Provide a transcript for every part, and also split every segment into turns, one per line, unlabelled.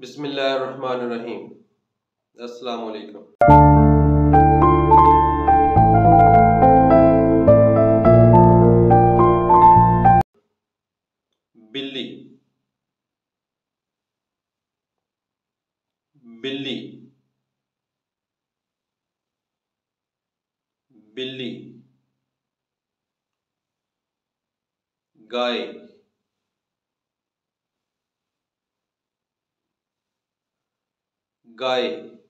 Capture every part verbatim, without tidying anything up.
बिस्मिल्लाहिर्रहमानिर्रहीम। अस्सलाम वालेकुम। बिल्ली, बिल्ली, बिल्ली। गाय, गाय,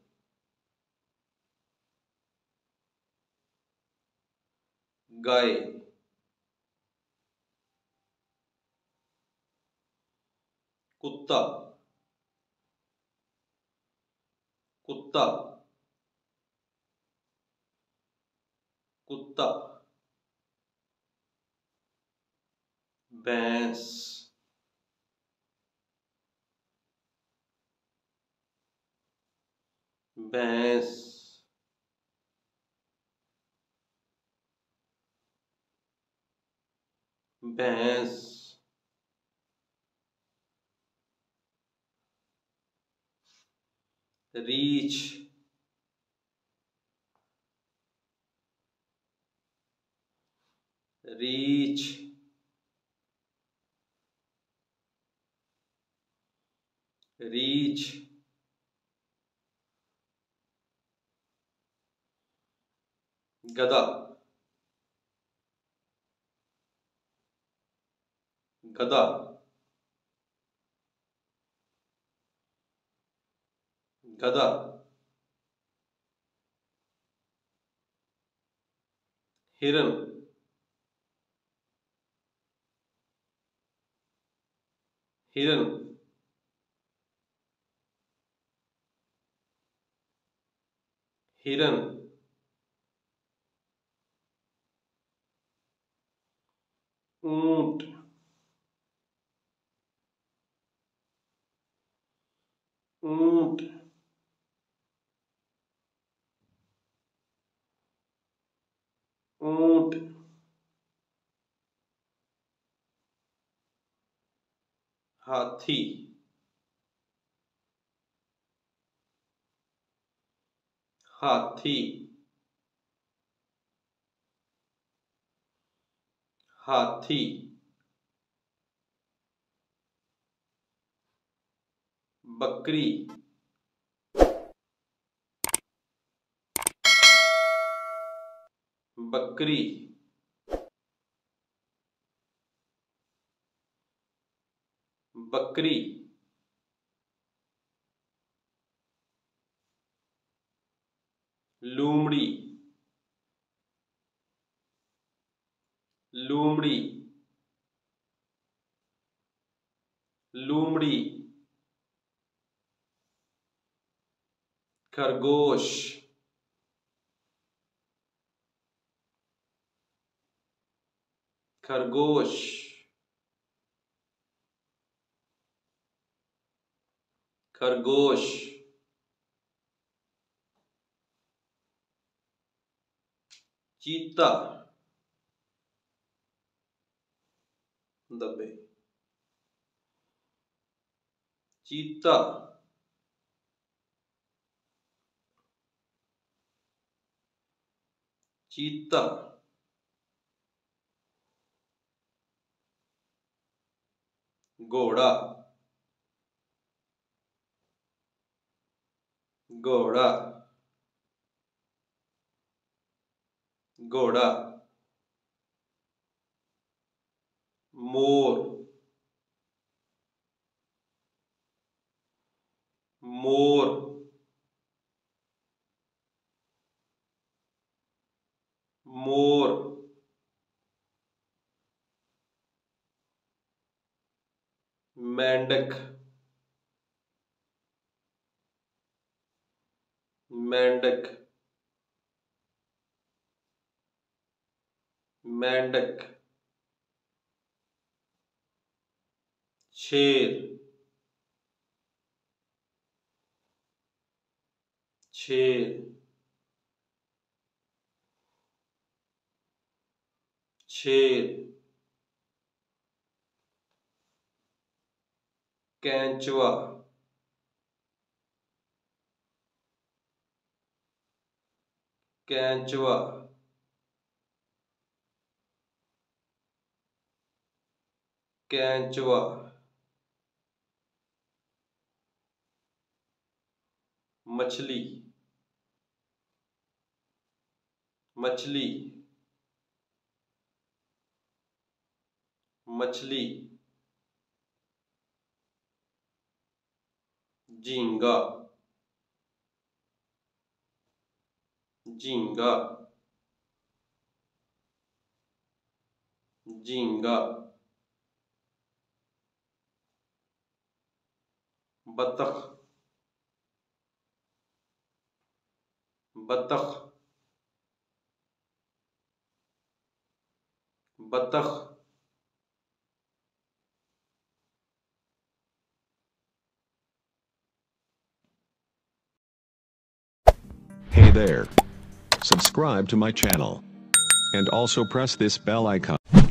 गाय। कुत्ता, कुत्ता, कुत्ता। भैंस, भैंस, भैंस। रीछ, रीछ, रीछ। गधा, गधा, गधा। हिरन, हिरन, हिरन। ऊंट, ऊंट, ऊंट। हाथी, हाथी, हाथी। बकरी, बकरी, बकरी। लोमड़ी, लोमड़ी, लोमड़ी। खरगोश, खरगोश, खरगोश। चीता, दबे, चीता, चीता। घोड़ा, घोड़ा, घोड़ा। मोर, मोर, मोर। मेंढक, मेंढक, मेंढक। शेर, शेर, शेर। केंचुआ, केंचुआ केंचुआ मछली मछली मछली झींगा झींगा झींगा बतख बतख बतख
Hey there. Subscribe to my channel. And also press this bell icon.